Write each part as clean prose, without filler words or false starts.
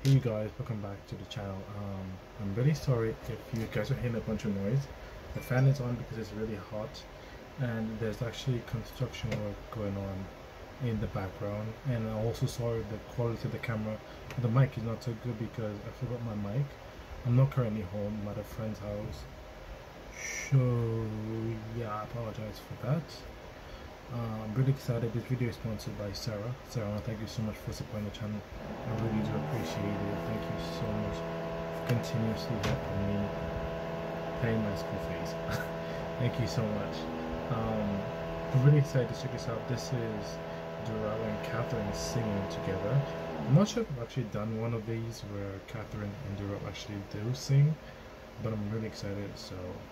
Hey you guys, welcome back to the channel. I'm really sorry if you guys are hearing a bunch of noise. The fan is on because it's really hot and there's actually construction work going on in the background, and I'm also sorry the quality of the camera. The mic is not so good because I forgot my mic. I'm not currently home, I'm at a friend's house, so yeah, I apologize for that. I'm really excited. This video is sponsored by Sarah. Sarah, thank you so much for supporting the channel. I really do appreciate it. Thank you so much for continuously helping me paying my school fees. Thank you so much. I'm really excited to check this out. This is DARYL and KATRINA singing together. I'm not sure if I've actually done one of these where KATRINA and DARYL actually do sing, but I'm really excited, so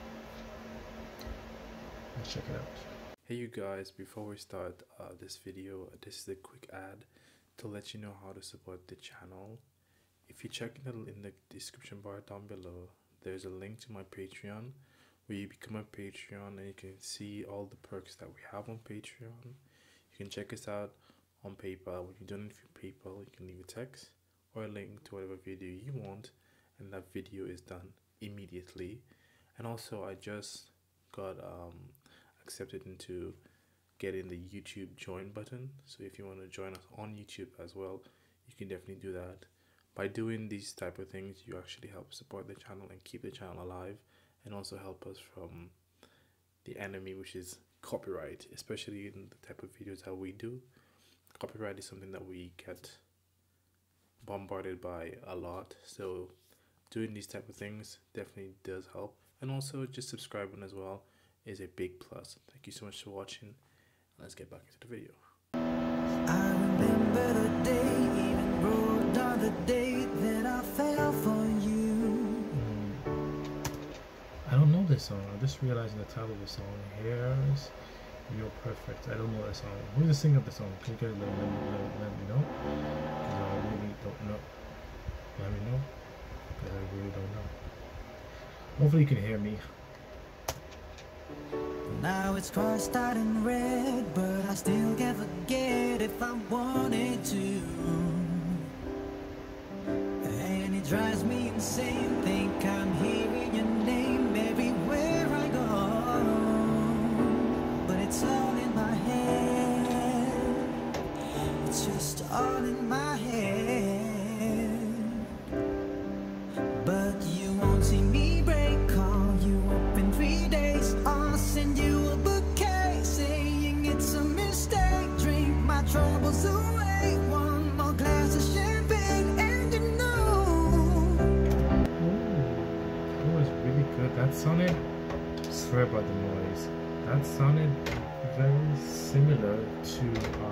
let's check it out. Hey you guys, before we start this video, this is a quick ad to let you know how to support the channel. If you check in the description bar down below, there's a link to my Patreon where you become a Patreon and you can see all the perks that we have on Patreon. You can check us out on PayPal. When you donate through PayPal, you can leave a text or a link to whatever video you want, and that video is done immediately. And also I just got accepted into getting the YouTube join button, so if you want to join us on YouTube as well, you can definitely do that. By doing these type of things, you actually help support the channel and keep the channel alive, and also help us from the enemy, which is copyright, especially in the type of videos that we do. Copyright is something that we get bombarded by a lot, so doing these type of things definitely does help. And also just subscribing as well is a big plus. Thank you so much for watching. Let's get back into the video. I remember the day, even wrote on the day that I fell for you. I don't know this song. I just realized the title of the song. Here's You're Perfect. I don't know that song. Who's the singer of the song? Can you guys let me know? Because I really don't know. Let me know. Because I really don't know. Hopefully you can hear me. Now it's crossed out in red, but I still can't forget if I wanted to. And it drives me insane, think I'm hearing your name everywhere I go. But it's all in my head, it's just all in my head. But you won't see me break, call you up in 3 days. I'll send you a bouquet, saying it's a mistake. Drink my troubles away, one more glass of champagne, and you know. That was really good. That sounded, sorry about the noise, that sounded very similar to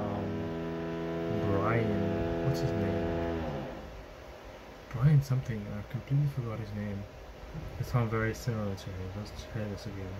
Brian, what's his name? Brian something, I completely forgot his name. It sounds very similar to him. Let's try this again.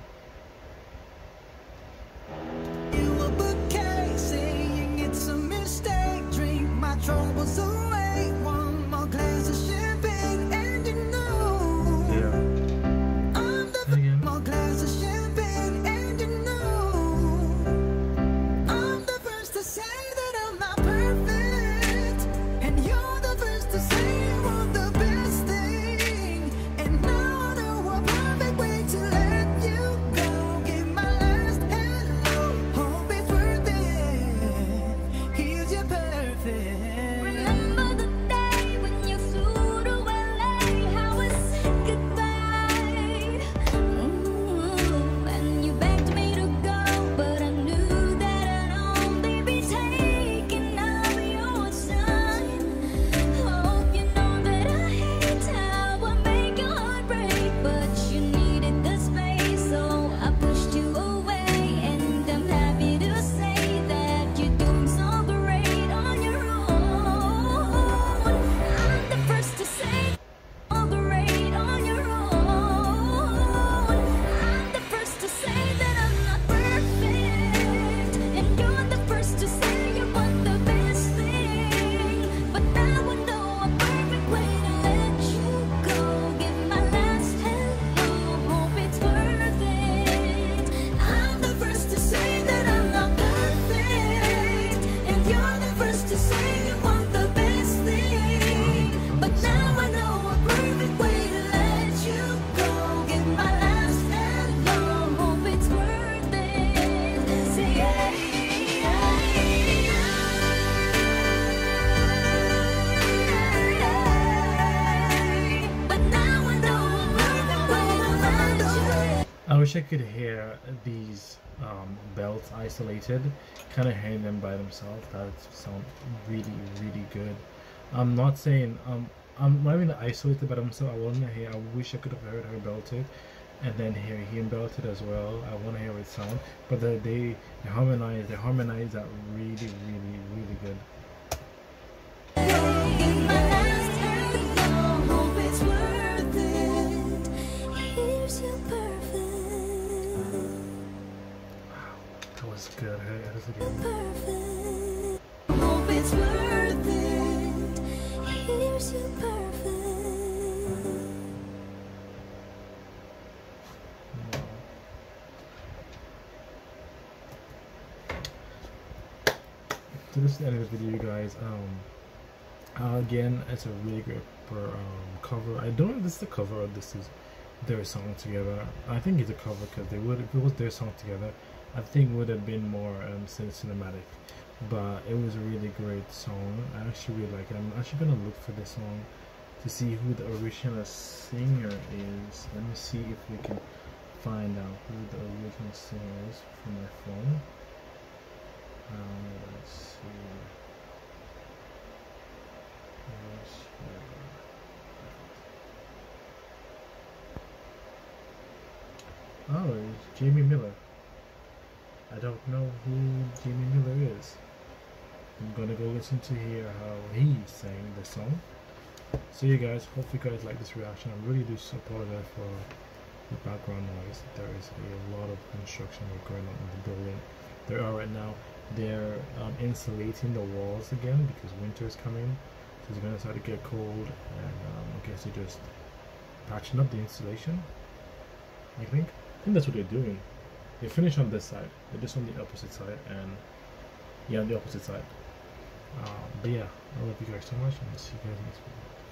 You a bouquet, saying it's a mistake. Drink my troubles away, one more glass of champagne, and you know. Yeah. I'm the more glass of champagne, and you know. I'm the first to say that I'm not perfect, and you're the first to say you want the best thing. And now I know a perfect way to let you go. Give my last hello wish I could hear these belts isolated, kind of hearing them by themselves. That would sound really, really good. I'm not saying I'm not even isolated by themselves. I want to hear. I wish I could have heard her belted, and then hear him belted as well. I want to hear it sound, but they harmonize. They harmonize that really, really, really good. That was good. Hey, that is again. Hope it's worth it. Here's your perfect. So this is the end of the video, guys. Again, it's a really great cover. I don't know if this is the cover or this is their song together. I think it's a cover because they would, if it was their song together, I think it would have been more cinematic. But it was a really great song. I actually really like it. I'm actually gonna look for this song to see who the original singer is. Let me see if we can find out who the original singer is from my phone. Let's see. Oh, it's Jamie Miller. I don't know who Jamie Miller is. I'm gonna go listen to hear how he sang the song. So you guys, hope you guys like this reaction. I really do apologize for the background noise. There is a lot of construction work going on in the building. There are right now. They're insulating the walls again because winter is coming. So it's gonna start to get cold, and I guess they're just patching up the insulation. I think that's what they're doing. They finish on this side. They're just on the opposite side, and yeah, on the opposite side. But yeah, I love you guys so much, and I'll see you guys next video.